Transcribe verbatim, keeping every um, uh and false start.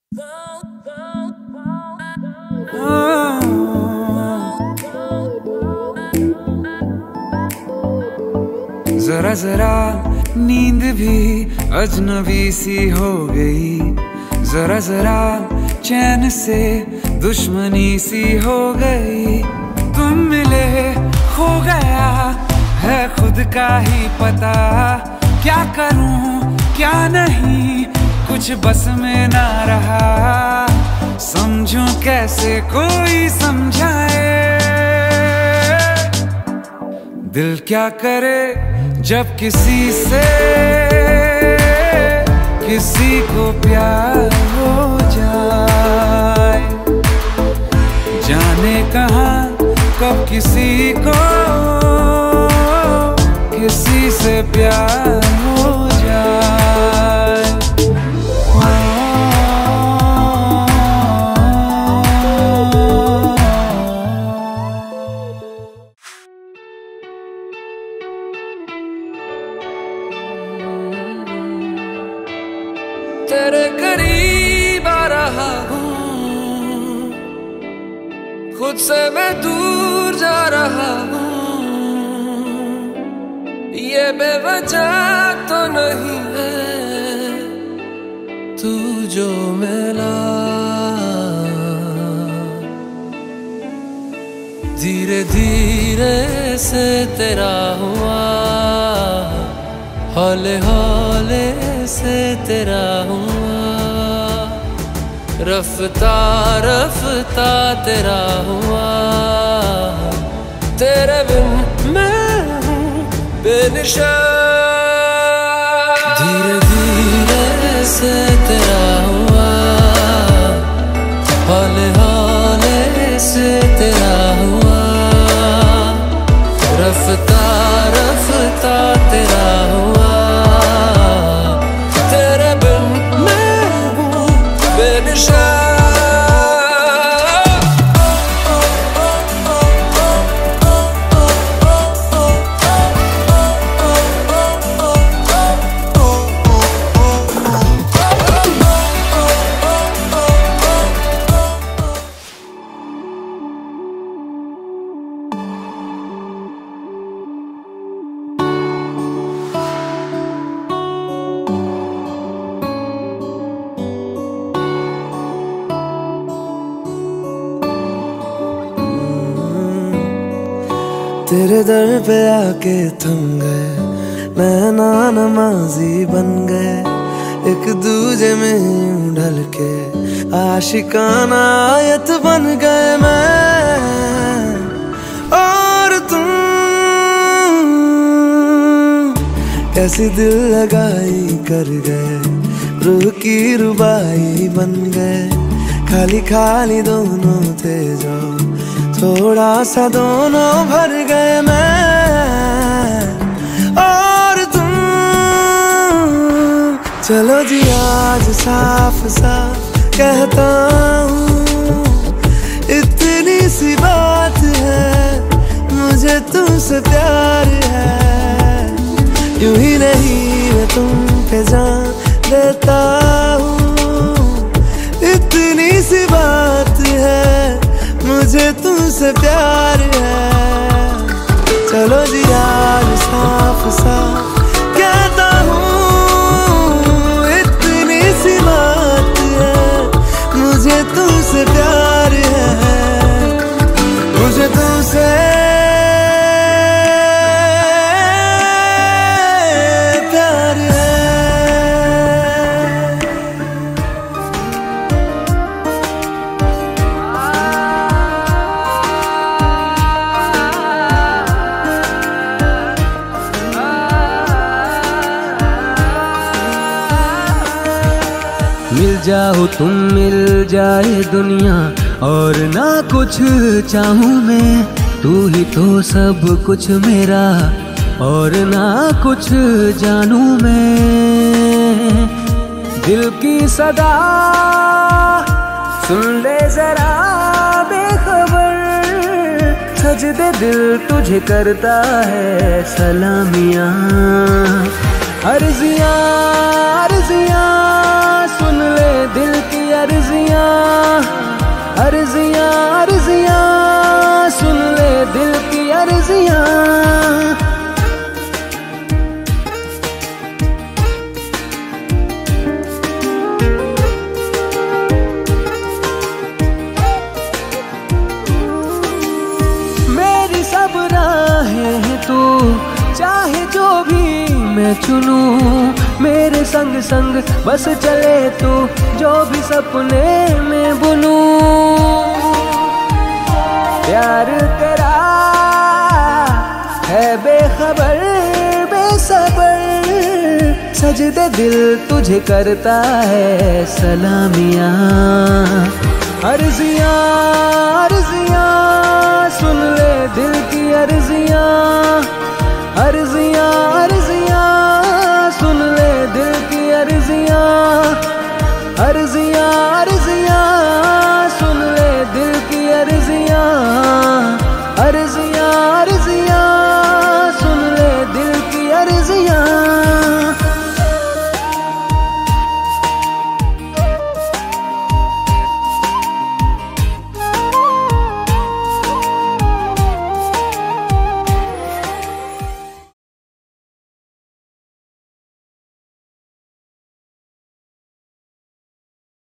जरा जरा नींद भी अजनबी सी हो गई, जरा जरा चैन से दुश्मनी सी हो गई। तुम मिले खो गया है खुद का ही पता, क्या करूं क्या नहीं कुछ बस में ना रहा। समझूं कैसे कोई समझाए, दिल क्या करे जब किसी से किसी को प्यार हो जाए। जाने कहाँ कब किसी को किसी से प्यार हो जाए। तेरे करीब आ रहा हूँ, खुद से मैं दूर जा रहा हूँ। ये बेवजह तो नहीं है तू जो मिला, धीरे धीरे से तेरा हुआ, हौले हौले से तेरा हुआ, रफ्ता रफ्ता तेरा हुआ। तेरे बिन मैं हूँ बेनिशान, धीरे धीरे से तेरा हुआ, हौले हौले से तेरा हुआ, रफ्ता रफ्ता तेरा हुआ। तेरे बिन मैं हूँ बेनिशान। तेरे दर पे आके थम गए, नैना नमाजी बन गए, एक दूजे में यूं ढल के आशिकाना आयत बन गए मैं और तुम। कैसी दिल लगाई कर गए, रूह की रुबाई बन गए, खाली खाली दोनों थे जो थोड़ा सा दोनों भर गए मैं और तुम। चलो जी आज साफ साफ कहता हूँ, इतनी सी बात है मुझे तुमसे प्यार है। यूं ही नहीं मैं तुम पे जान देता हूँ, इतनी सी बात है मुझे तुमसे प्यार है। चलो जी आज साफ साफ कहता हूँ, इतनी सी बात है मुझे तुमसे प्यार है, मुझे तुमसे प्यार है। मिल जाओ तुम मिल जाए दुनिया और ना कुछ चाहूँ मैं, तू ही तो सब कुछ मेरा और ना कुछ जानूँ मैं। दिल की सदा सुन ले जरा बेखबर, सजदे दिल तुझे करता है सलामियाँ। अर्जियाँ अर्जियाँ सुन ले दिल की अर्ज़ अर्जियां अर्जियां सुन ले दिल की अर्जियां। मेरी सब राहें हैं तू चाहे जो भी मैं चुनूं, मेरे संग संग बस चले तू जो भी सपने में बुनूं। प्यार तेरा है बेखबर बेसबर, सजदे दिल तुझे करता है सलामियां। अर्जियां अर्जियां सुन ले दिल की अर्जियां। अर्जियां अर्जियां सुन ले दिल की अर्जियां। अर्जियां